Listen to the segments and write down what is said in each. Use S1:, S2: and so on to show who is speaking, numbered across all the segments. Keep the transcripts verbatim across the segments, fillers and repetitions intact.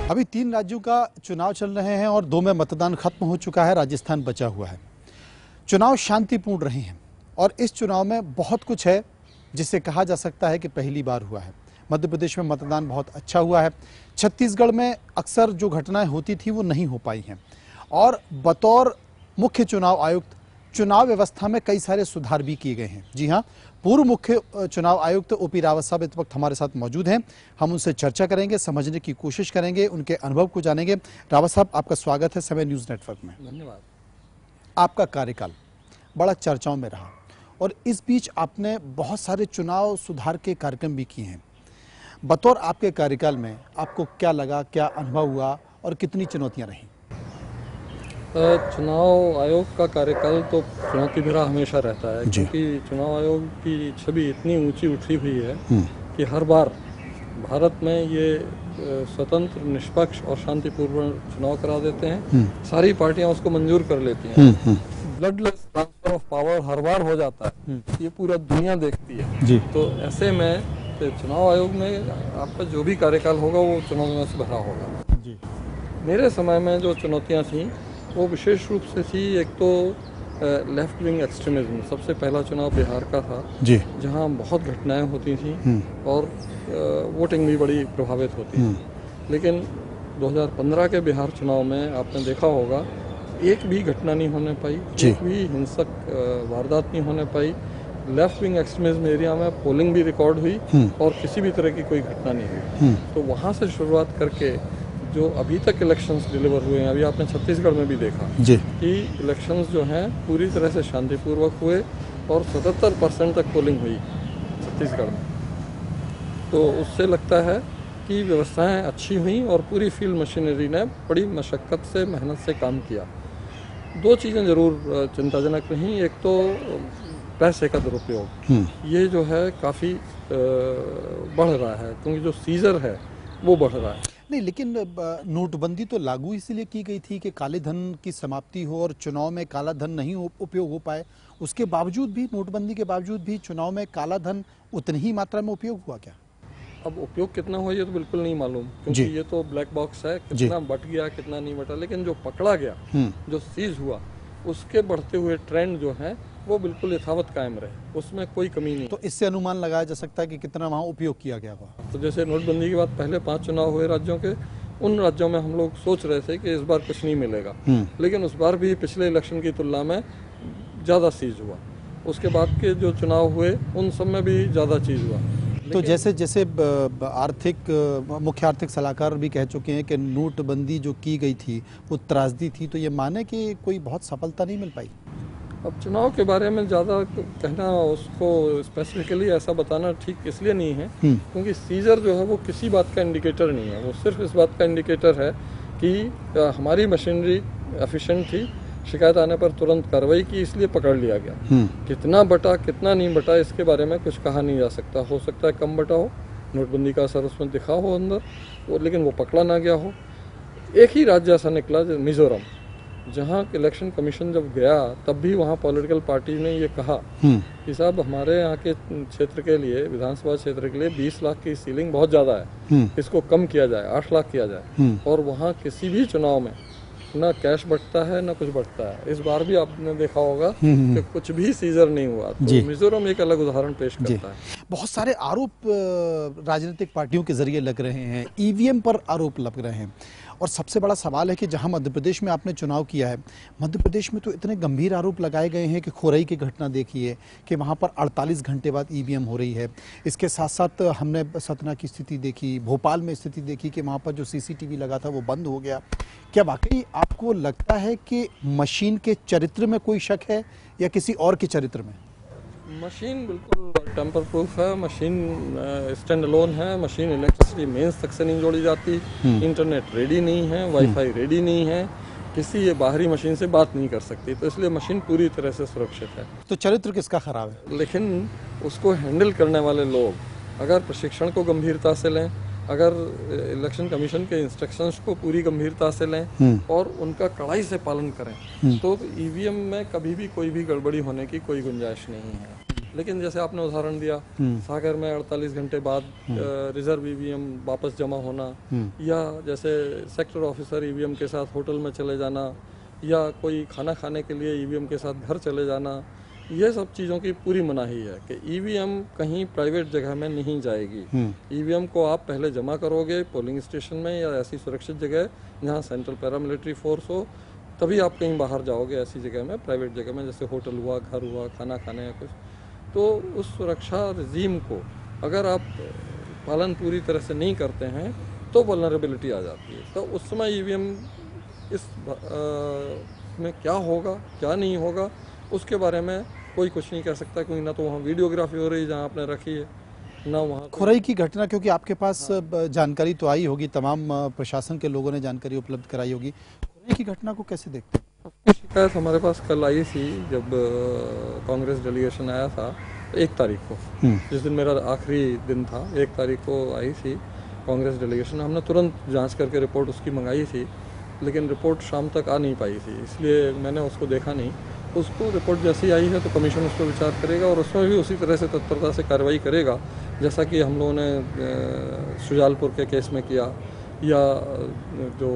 S1: अभी तीन राज्यों का चुनाव चल रहे हैं और दो में मतदान खत्म हो चुका है, राजस्थान बचा हुआ है। चुनाव शांतिपूर्ण रहे हैं और इस चुनाव में बहुत कुछ है जिसे कहा जा सकता है कि पहली बार हुआ है। मध्य प्रदेश में मतदान बहुत अच्छा हुआ है। छत्तीसगढ़ में अक्सर जो घटनाएं होती थी वो नहीं हो पाई हैं और बतौर मुख्य चुनाव आयुक्त चुनाव व्यवस्था में कई सारे सुधार भी किए गए हैं। जी हाँ, पूर्व मुख्य चुनाव आयुक्त ओपी रावत साहब इस वक्त हमारे साथ मौजूद हैं। हम उनसे चर्चा करेंगे, समझने की कोशिश करेंगे, उनके अनुभव को जानेंगे। रावत साहब, आपका स्वागत है समय न्यूज़ नेटवर्क में।
S2: धन्यवाद।
S1: आपका कार्यकाल बड़ा चर्चाओं में रहा और इस बीच आपने बहुत सारे चुनाव सुधार के कार्यक्रम भी किए हैं। बतौर आपके कार्यकाल में आपको क्या लगा, क्या अनुभव हुआ और कितनी चुनौतियाँ रहीं?
S2: चुनाव आयोग का कार्यकाल तो चुनौती भरा हमेशा रहता है, क्योंकि चुनाव आयोग की छवि इतनी ऊंची उठी हुई है कि हर बार भारत में ये स्वतंत्र, निष्पक्ष और शांतिपूर्ण चुनाव करा देते हैं। सारी पार्टियां उसको मंजूर कर लेती हैं। ब्लडलेस ट्रांसफर ऑफ पावर हर बार हो जाता है, ये पूरा दुनिया देखती है जी। तो ऐसे में चुनाव आयोग में आपका जो भी कार्यकाल होगा वो चुनौतियों से भरा होगा जी। मेरे समय में जो चुनौतियाँ थीं वो विशेष रूप से थी, एक तो लेफ्ट विंग एक्सट्रीमिज्म। सबसे पहला चुनाव बिहार का था जी, जहां बहुत घटनाएं होती थी और वोटिंग भी बड़ी प्रभावित होती थी। लेकिन दो हज़ार पंद्रह के बिहार चुनाव में आपने देखा होगा, एक भी घटना नहीं होने पाई, एक भी हिंसक वारदात नहीं होने पाई। लेफ्ट विंग एक्सट्रीमिज्म एरिया में पोलिंग भी रिकॉर्ड हुई और किसी भी तरह की कोई घटना नहीं हुई। तो वहाँ से शुरुआत करके जो अभी तक इलेक्शंस डिलीवर हुए हैं, अभी आपने छत्तीसगढ़ में भी देखा जी कि इलेक्शंस जो हैं पूरी तरह से शांतिपूर्वक हुए और सतहत्तर परसेंट तक पोलिंग हुई छत्तीसगढ़ में। तो उससे लगता है कि व्यवस्थाएं अच्छी हुई और पूरी फील्ड मशीनरी ने बड़ी मशक्क़त से, मेहनत से काम किया। दो चीज़ें ज़रूर चिंताजनक रहीं। एक तो पैसे का दुरुपयोग, ये जो है काफ़ी बढ़ रहा है, क्योंकि जो सीजर है वो बढ़ रहा है।
S1: नहीं, लेकिन नोटबंदी तो लागू इसलिए की गई थी कि काले धन की समाप्ति हो और चुनाव में काला धन नहीं उपयोग हो पाए। उसके बावजूद भी, नोटबंदी के बावजूद भी चुनाव में काला धन उतनी ही मात्रा में उपयोग हुआ क्या?
S2: अब उपयोग कितना हुआ ये तो बिल्कुल नहीं मालूम, क्योंकि ये तो ब्लैक बॉक्स है, कितना बट गया कितना नहीं बटा। लेकिन जो पकड़ा गया, जो सीज हुआ, उसके बढ़ते हुए ट्रेंड जो है वो बिल्कुल यथावत कायम रहे, उसमें कोई कमी नहीं।
S1: तो इससे अनुमान लगाया जा सकता है कि कितना वहाँ उपयोग किया गया हुआ।
S2: तो जैसे नोटबंदी के बाद पहले पांच चुनाव हुए राज्यों के, उन राज्यों में हम लोग सोच रहे थे कि इस बार कुछ नहीं मिलेगा, लेकिन उस बार भी पिछले इलेक्शन की तुलना में ज़्यादा चीज़ हुआ। उसके बाद के जो चुनाव हुए उन सब में भी ज़्यादा चीज़ हुआ।
S1: तो जैसे जैसे आर्थिक मुख्य आर्थिक सलाहकार भी कह चुके हैं कि नोटबंदी जो की गई थी वो त्रासदी थी, तो ये माने कि कोई बहुत सफलता नहीं मिल पाई?
S2: अब चुनाव के बारे में ज़्यादा कहना, उसको स्पेसिफिकली ऐसा बताना ठीक इसलिए नहीं है क्योंकि सीजर जो है वो किसी बात का इंडिकेटर नहीं है। वो सिर्फ इस बात का इंडिकेटर है कि हमारी मशीनरी एफिशिएंट थी, शिकायत आने पर तुरंत कार्रवाई की, इसलिए पकड़ लिया गया। कितना बटा कितना नहीं बटा इसके बारे में कुछ कहा नहीं जा सकता। हो सकता है कम बटा हो, नोटबंदी का असर उसमें दिखा हो अंदर, वो लेकिन वो पकड़ा ना गया हो। एक ही राज्य ऐसा निकला, मिजोरम, जहाँ इलेक्शन कमीशन जब गया तब भी वहाँ पॉलिटिकल पार्टी ने ये कहा कि साहब हमारे यहाँ के क्षेत्र के लिए, विधानसभा क्षेत्र के लिए बीस लाख की सीलिंग बहुत ज़्यादा है, इसको कम किया जाए, आठ लाख किया जाए। और वहाँ किसी भी चुनाव में ना कैश बटता है ना कुछ बटता है। इस बार भी आपने देखा होगा कि कुछ भी सीजर नहीं हुआ। तो मिजोरम एक अलग उदाहरण पेश करता है।
S1: बहुत सारे आरोप राजनीतिक पार्टियों के जरिए लग रहे हैं, ईवीएम पर आरोप लग रहे हैं और सबसे बड़ा सवाल है कि जहां मध्य प्रदेश में आपने चुनाव किया है, मध्य प्रदेश में तो इतने गंभीर आरोप लगाए गए हैं कि खोरई की घटना देखिए कि वहां पर अड़तालीस घंटे बाद ईवीएम हो रही है। इसके साथ साथ हमने सतना की स्थिति देखी, भोपाल में स्थिति देखी कि वहां पर जो सीसीटीवी लगा था वो बंद हो गया। क्या वाकई आपको लगता है कि मशीन के चरित्र में कोई शक है या किसी और के चरित्र में?
S2: मशीन बिल्कुल टेम्पर प्रूफ है, मशीन स्टैंड अलोन है, मशीन इलेक्ट्रिसिटी मेंस तक से नहीं जोड़ी जाती, इंटरनेट रेडी नहीं है, वाईफाई रेडी नहीं है, किसी ये बाहरी मशीन से बात नहीं कर सकती। तो इसलिए मशीन पूरी तरह से सुरक्षित है।
S1: तो चरित्र किसका खराब है?
S2: लेकिन उसको हैंडल करने वाले लोग अगर प्रशिक्षण को गंभीरता से लें, अगर इलेक्शन कमीशन के इंस्ट्रक्शंस को पूरी गंभीरता से लें और उनका कड़ाई से पालन करें, तो ईवीएम में कभी भी कोई भी गड़बड़ी होने की कोई गुंजाइश नहीं है। लेकिन जैसे आपने उदाहरण दिया सागर में अड़तालीस घंटे बाद रिजर्व ईवीएम वापस जमा होना, या जैसे सेक्टर ऑफिसर ईवीएम के साथ होटल में चले जाना, या कोई खाना खाने के लिए ईवीएम के साथ घर चले जाना, ये सब चीज़ों की पूरी मनाही है कि ईवीएम कहीं प्राइवेट जगह में नहीं जाएगी। ईवीएम को आप पहले जमा करोगे पोलिंग स्टेशन में या ऐसी सुरक्षित जगह जहाँ सेंट्रल पैरामिलिट्री फोर्स हो, तभी आप कहीं बाहर जाओगे ऐसी जगह में, प्राइवेट जगह में, जैसे होटल हुआ, घर हुआ, खाना खाने या कुछ। तो उस सुरक्षा रजीम को अगर आप पालन पूरी तरह से नहीं करते हैं तो वल्नरेबिलिटी आ जाती है। तो उस समय ईवीएम इस आ, में क्या होगा क्या नहीं होगा उसके बारे में कोई कुछ नहीं कह सकता, क्योंकि ना तो वहाँ वीडियोग्राफी हो रही है जहाँ आपने रखी है, ना वहाँ
S1: खुरई की घटना, क्योंकि आपके पास हाँ। जानकारी तो आई होगी, तमाम प्रशासन के लोगों ने जानकारी उपलब्ध कराई होगी, खुरई की घटना को कैसे देखते हैं?
S2: शिकायत हमारे पास कल आई थी जब कांग्रेस डेलीगेशन आया था एक तारीख को, जिस दिन मेरा आखिरी दिन था, एक तारीख को आई थी कांग्रेस डेलीगेशन। हमने तुरंत जांच करके रिपोर्ट उसकी मंगाई थी, लेकिन रिपोर्ट शाम तक आ नहीं पाई थी, इसलिए मैंने उसको देखा नहीं। उसको रिपोर्ट जैसी आई है तो कमीशन उस पर विचार करेगा और उसमें भी उसी तरह से तत्परता से कार्रवाई करेगा, जैसा कि हम लोगों ने शुजालपुर के केस में किया, या जो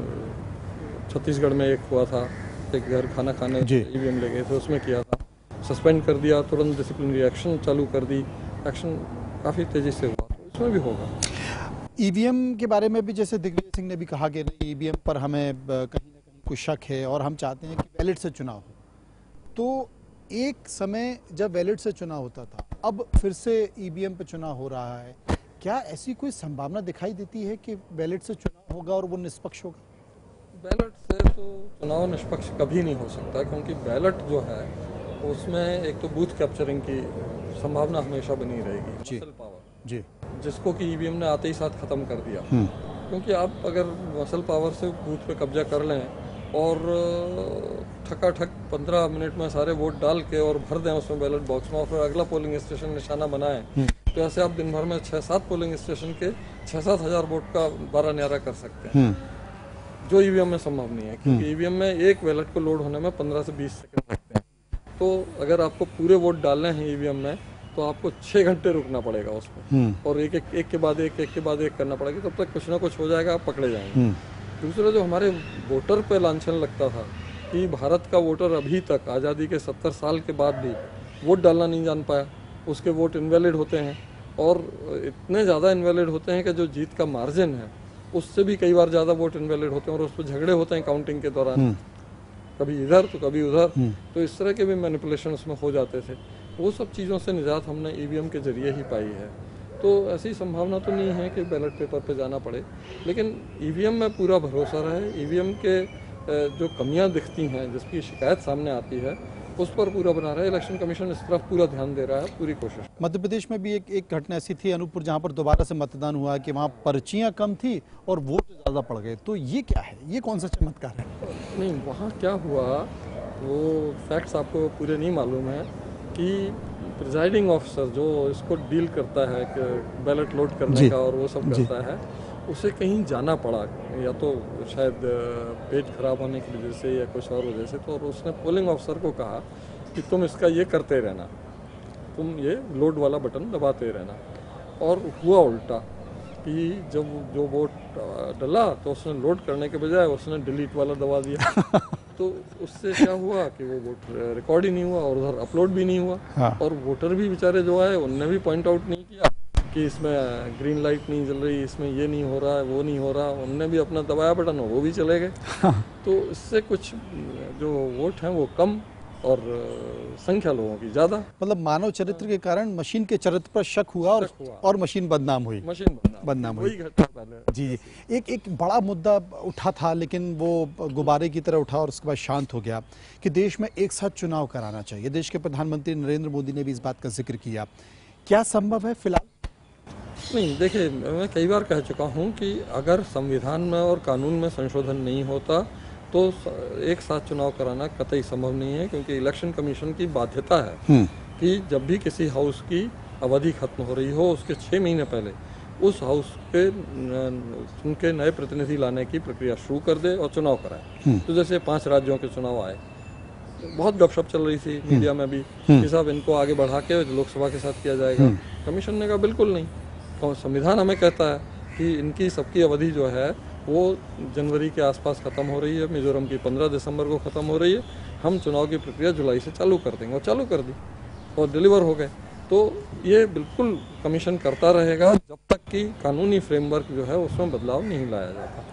S2: छत्तीसगढ़ में एक हुआ था, एक घर खाना खाने ईवीएम ले गए थे, उसमें किया था, सस्पेंड कर दिया, तुरंत डिसिप्लिनरी एक्शन चालू कर दी, एक्शन काफ़ी तेज़ी से हुआ, तो इसमें भी होगा।
S1: ईवीएम के बारे में भी जैसे दिग्विजय सिंह ने भी कहा कि नहीं, ईवीएम पर हमें कहीं ना कहीं कुछ शक है और हम चाहते हैं कि बैलेट से चुनाव हो। तो एक समय जब बैलेट से चुनाव होता था, अब फिर से ईवीएम पे चुनाव हो रहा है, क्या ऐसी कोई संभावना दिखाई देती है कि बैलेट से चुनाव होगा और वो निष्पक्ष होगा?
S2: बैलेट से तो चुनाव निष्पक्ष कभी नहीं हो सकता, क्योंकि बैलेट जो है उसमें एक तो बूथ कैप्चरिंग की संभावना हमेशा बनी रहेगी, मसल पावर
S1: जी,
S2: जिसको कि ईवीएम ने आते ही साथ खत्म कर दिया। क्योंकि आप अगर मसल पावर से बूथ पे कब्जा कर लें और ठकाठक पंद्रह मिनट में सारे वोट डाल के और भर दें उसमें बैलेट बॉक्स में, और फिर अगला पोलिंग स्टेशन निशाना बनाएं, तो ऐसे आप दिन भर में छः सात पोलिंग स्टेशन के छः सात हजार वोट का बारह न्यारा कर सकते हैं, जो ईवीएम में संभव नहीं है, क्योंकि ईवीएम में एक बैलेट को लोड होने में पंद्रह से बीस सेकंड लगते हैं। तो अगर आपको पूरे वोट डालने हैं ईवीएम में तो आपको छः घंटे रुकना पड़ेगा उसमें, और एक एक एक के बाद एक एक के बाद एक करना पड़ेगा, तब तक कुछ ना कुछ हो जाएगा, आप पकड़े जाएंगे। दूसरा, जो हमारे वोटर पे लांछन लगता था कि भारत का वोटर अभी तक आज़ादी के सत्तर साल के बाद भी वोट डालना नहीं जान पाया, उसके वोट इनवैलिड होते हैं, और इतने ज़्यादा इनवैलिड होते हैं कि जो जीत का मार्जिन है उससे भी कई बार ज़्यादा वोट इनवैलिड होते हैं, और उस पर झगड़े होते हैं काउंटिंग के दौरान, कभी इधर तो कभी उधर, तो इस तरह के भी मैनिपुलेशन उसमें हो जाते थे। वो सब चीज़ों से निजात हमने ईवीएम के जरिए ही पाई है। तो ऐसी संभावना तो नहीं है कि बैलेट पेपर पे जाना पड़े, लेकिन ईवीएम में पूरा भरोसा रहे। ईवीएम के जो कमियां दिखती हैं, जिसकी शिकायत सामने आती है, उस पर पूरा बना रहा है। इलेक्शन कमीशन इस तरफ पूरा ध्यान दे रहा है, पूरी कोशिश।
S1: मध्य प्रदेश में भी एक एक घटना ऐसी थी अनूपपुर, जहां पर दोबारा से मतदान हुआ कि वहां पर्चियां कम थी और वोट ज़्यादा पड़ गए। तो ये क्या है, ये कौन सा चमत्कार है?
S2: नहीं, वहाँ क्या हुआ वो फैक्ट्स आपको पूरे नहीं मालूम है कि प्रिजाइडिंग ऑफिसर जो इसको डील करता है कि बैलेट लोड करने का और वो सब करता है, उसे कहीं जाना पड़ा, या तो शायद पेट खराब होने की वजह से या कुछ और वजह से, तो और उसने पोलिंग ऑफिसर को कहा कि तुम इसका ये करते रहना, तुम ये लोड वाला बटन दबाते रहना। और हुआ उल्टा कि जब जो वोट डला तो उसने लोड करने के बजाय उसने डिलीट वाला दबा दिया। तो उससे क्या हुआ कि वो वोट रिकॉर्ड ही नहीं हुआ और उधर अपलोड भी नहीं हुआ। हाँ। और वोटर भी बेचारे जो आए उनने भी पॉइंट आउट नहीं किया कि इसमें ग्रीन लाइट नहीं जल रही, इसमें ये नहीं हो रहा है, वो नहीं हो रहा, उनने भी अपना दबाया बटन और वो भी चले गए। हाँ। तो इससे कुछ जो वोट हैं वो कम और संख्या लोगों की ज्यादा।
S1: मतलब मानव चरित्र के कारण मशीन के चरित्र पर शक हुआ और शक हुआ। और मशीन बदनाम हुई।
S2: मशीन बदनाम,
S1: बदनाम हुई।
S2: पहले
S1: जी जी एक एक बड़ा मुद्दा उठा था, लेकिन वो गुब्बारे की तरह उठा और उसके बाद शांत हो गया कि देश में एक साथ चुनाव कराना चाहिए। देश के प्रधानमंत्री नरेंद्र मोदी ने भी इस बात का जिक्र किया। क्या संभव है फिलहाल?
S2: नहीं, देखिए, मैं कई बार कह चुका हूँ कि अगर संविधान में और कानून में संशोधन नहीं होता तो एक साथ चुनाव कराना कतई संभव नहीं है, क्योंकि इलेक्शन कमीशन की बाध्यता है कि जब भी किसी हाउस की अवधि खत्म हो रही हो उसके छः महीने पहले उस हाउस के उनके नए प्रतिनिधि लाने की प्रक्रिया शुरू कर दे और चुनाव कराए। तो जैसे पांच राज्यों के चुनाव आए, बहुत गपशप चल रही थी मीडिया में भी कि साहब इनको आगे बढ़ा के लोकसभा के साथ किया जाएगा। कमीशन ने कहा बिल्कुल नहीं, तो संविधान हमें कहता है कि इनकी सबकी अवधि जो है वो जनवरी के आसपास ख़त्म हो रही है, मिजोरम की पंद्रह दिसंबर को ख़त्म हो रही है, हम चुनाव की प्रक्रिया जुलाई से चालू कर देंगे, और चालू कर दी और डिलीवर हो गए। तो ये बिल्कुल कमीशन करता रहेगा जब तक कि कानूनी फ्रेमवर्क जो है उसमें बदलाव नहीं लाया जाता।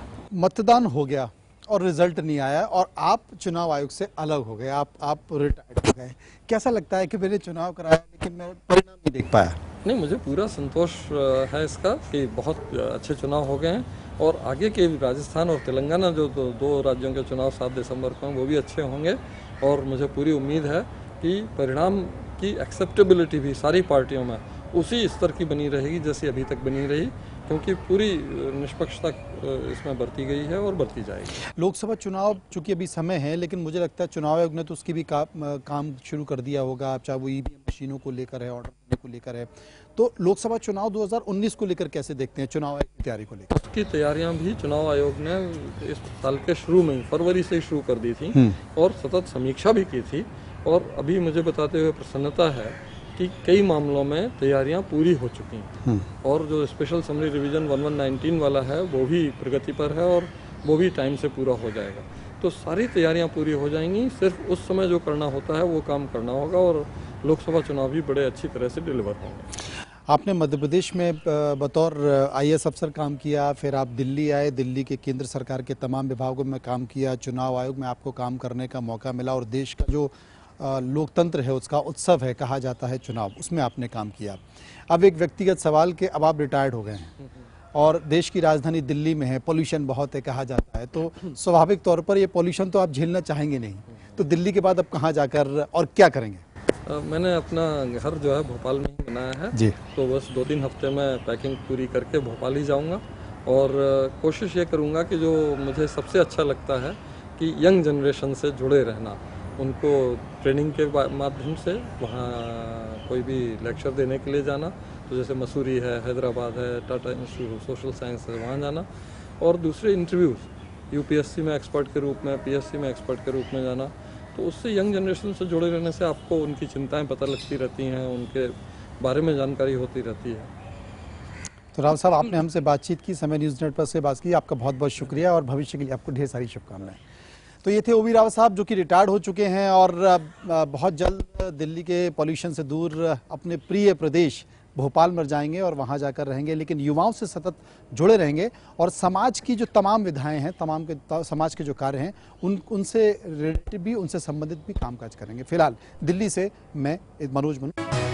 S1: मतदान हो गया और रिजल्ट नहीं आया और आप चुनाव आयोग से अलग हो गए, आप आप रिटायर्ड हो गए, कैसा लगता है कि मैंने चुनाव कराया लेकिन मैं परिणाम नहीं देख पाया?
S2: नहीं, मुझे पूरा संतोष है इसका कि बहुत अच्छे चुनाव हो गए हैं, और आगे के राजस्थान और तेलंगाना जो दो, दो राज्यों के चुनाव सात दिसंबर को हैं वो भी अच्छे होंगे, और मुझे पूरी उम्मीद है कि परिणाम की एक्सेप्टेबिलिटी भी सारी पार्टियों में उसी स्तर की बनी रहेगी जैसी अभी तक बनी रही, क्योंकि पूरी निष्पक्षता इसमें बरती गई है और बरती जाएगी।
S1: लोकसभा चुनाव चूंकि अभी समय है, लेकिन मुझे लगता है चुनाव आयोग ने तो उसकी भी का, काम शुरू कर दिया होगा, चाहे वो ईवीएम मशीनों को लेकर है, ऑर्डर देने को लेकर है। तो लोकसभा चुनाव दो हज़ार उन्नीस को लेकर कैसे देखते हैं, चुनाव आयोग की तैयारी को लेकर?
S2: उसकी तैयारियां भी चुनाव आयोग ने इस साल के शुरू में फरवरी से ही शुरू कर दी थी और सतत समीक्षा भी की थी, और अभी मुझे बताते हुए प्रसन्नता है कि कई मामलों में तैयारियां पूरी हो चुकी हैं, और जो स्पेशल समरी रिवीजन ग्यारह सौ उन्नीस वाला है वो भी प्रगति पर है और वो भी टाइम से पूरा हो जाएगा। तो सारी तैयारियां पूरी हो जाएंगी, सिर्फ उस समय जो करना होता है वो काम करना होगा, और लोकसभा चुनाव भी बड़े अच्छी तरह से डिलीवर होंगे।
S1: आपने मध्य प्रदेश में बतौर आईएएस अफसर काम किया, फिर आप दिल्ली आए, दिल्ली के केंद्र सरकार के तमाम विभागों में काम किया, चुनाव आयोग में आपको काम करने का मौका मिला, और देश का जो लोकतंत्र है उसका उत्सव है कहा जाता है चुनाव, उसमें आपने काम किया। अब एक व्यक्तिगत सवाल कि अब आप रिटायर्ड हो गए हैं और देश की राजधानी दिल्ली में है, पोल्यूशन बहुत है कहा जाता है, तो स्वाभाविक तौर पर ये पोल्यूशन तो आप झेलना चाहेंगे नहीं, तो दिल्ली के बाद अब कहाँ जाकर और क्या करेंगे?
S2: आ, मैंने अपना घर जो है भोपाल में ही बनाया है जी। तो बस दो तीन हफ्ते में पैकिंग पूरी करके भोपाल ही जाऊंगा, और कोशिश ये करूंगा कि जो मुझे सबसे अच्छा लगता है कि यंग जनरेशन से जुड़े रहना, उनको ट्रेनिंग के माध्यम से वहाँ कोई भी लेक्चर देने के लिए जाना, तो जैसे मसूरी है, हैदराबाद है, टाटा इंस्टीट्यूट सोशल साइंस है, वहाँ जाना, और दूसरे इंटरव्यूज़ यूपीएससी में एक्सपर्ट के रूप में, पीएससी में एक्सपर्ट के रूप में जाना, तो उससे यंग जनरेशन से जुड़े रहने से आपको उनकी चिंताएं पता लगती रहती हैं, उनके बारे में जानकारी होती रहती है।
S1: तो राव साहब, आपने हमसे बातचीत की, समय न्यूज़ नेट पर से बात की, आपका बहुत बहुत शुक्रिया और भविष्य के लिए आपको ढेर सारी शुभकामनाएं। तो ये थे ओ वी राव साहब जो कि रिटायर्ड हो चुके हैं और बहुत जल्द दिल्ली के पॉल्यूशन से दूर अपने प्रिय प्रदेश भोपाल में जाएंगे और वहाँ जाकर रहेंगे, लेकिन युवाओं से सतत जुड़े रहेंगे और समाज की जो तमाम विधाएं हैं, तमाम के समाज के जो कार्य हैं, उन उनसे रिलेटेड भी, उनसे संबंधित भी कामकाज करेंगे। फिलहाल दिल्ली से मैं मनोज मनोज